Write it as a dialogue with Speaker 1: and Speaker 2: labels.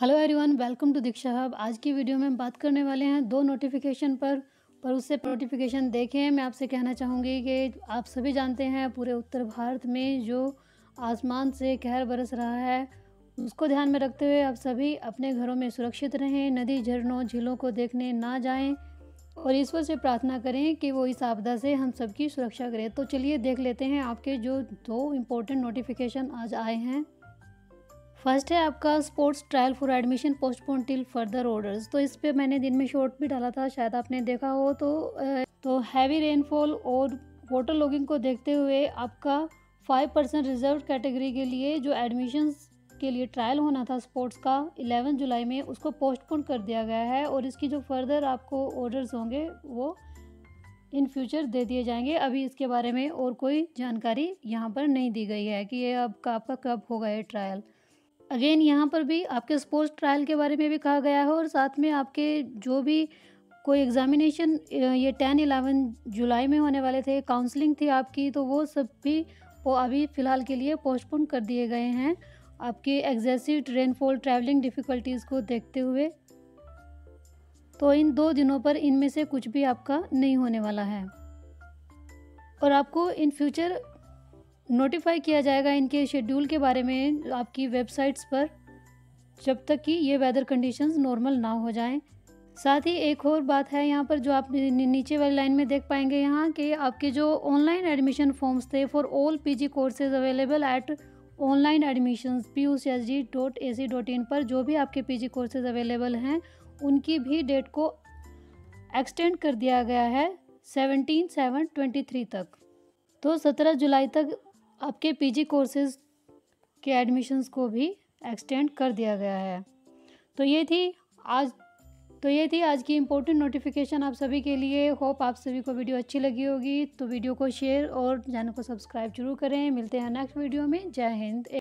Speaker 1: Hello everyone, welcome to Diksha hub. आज की video में हम बात करने वाले हैं दो नोटिफिकेशन पर उससे नोटिफिकेशन देखें। मैं आपसे कहना चाहूँगी कि आप सभी जानते हैं पूरे उत्तर भारत में जो आसमान से कहर बरस रहा है, उसको ध्यान में रखते हुए आप सभी अपने घरों में सुरक्षित रहें, नदी झरनों झीलों को देखने ना जाएं और ईश्वर से प्रार्थना करें कि वो इस आपदा से हम सबकी सुरक्षा करें। तो चलिए देख लेते हैं आपके जो दो इम्पोर्टेंट नोटिफिकेशन आज आए हैं। फर्स्ट है आपका sports trial for admission postpone till further orders. तो इस पे मैंने दिन में शॉर्ट भी डाला था, शायद आपने देखा हो। तो हैवी रेनफॉल और वाटर लॉगिंग को देखते हुए आपका 5% रिजर्व कैटेगरी के लिए जो एडमिशन्स के लिए ट्रायल होना था स्पोर्ट्स का 11 जुलाई में, उसको पोस्टपोन कर दिया गया है और इसकी जो फर्दर आपको ऑर्डर्स होंगे वो इन फ्यूचर दे दिए जाएंगे। अभी इसके बारे में और कोई जानकारी यहाँ पर नहीं दी गई है कि ये आपका कब होगा ये ट्रायल। अगेन यहाँ पर भी आपके स्पोर्ट्स ट्रायल के बारे में भी कहा गया है और साथ में आपके जो भी कोई एग्जामिनेशन ये 10-11 जुलाई में होने वाले थे, काउंसलिंग थी आपकी, तो वो सब भी वो अभी फ़िलहाल के लिए पोस्टपोन कर दिए गए हैं आपके एग्जेसिव रेनफॉल ट्रैवलिंग डिफ़िकल्टीज़ को देखते हुए। तो इन 2 दिनों पर इनमें से कुछ भी आपका नहीं होने वाला है और आपको इन फ्यूचर नोटिफाई किया जाएगा इनके शेड्यूल के बारे में आपकी वेबसाइट्स पर, जब तक कि ये वेदर कंडीशंस नॉर्मल ना हो जाएं। साथ ही एक और बात है यहाँ पर जो आप नीचे वाली लाइन में देख पाएंगे यहाँ कि आपके जो ऑनलाइन एडमिशन फॉर्म्स थे for all PG courses available at online admissions pucsg.ac.in पर जो भी आपके पीजी कोर्सेज अवेलेबल हैं उनकी भी डेट को एक्सटेंड कर दिया गया है 17/7/23 तक। तो 17 जुलाई तक आपके पीजी कोर्सेज के एडमिशन्स को भी एक्सटेंड कर दिया गया है। तो ये थी आज की इम्पोर्टेंट नोटिफिकेशन आप सभी के लिए। होप आप सभी को वीडियो अच्छी लगी होगी। तो वीडियो को शेयर और चैनल को सब्सक्राइब जरूर करें। मिलते हैं नेक्स्ट वीडियो में। जय हिंद।